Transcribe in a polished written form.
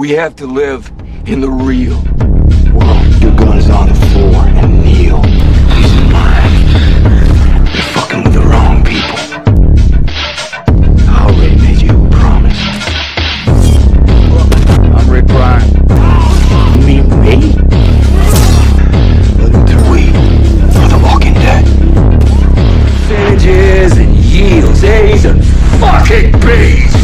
We have to live in the real. Well, your gun is on the floor and kneel. Peace of mind. You're fucking with the wrong people. I already made you a promise. I'm Rick Bryan. You mean me? We are the Walking Dead. Percentages and yields, A's and fucking B's.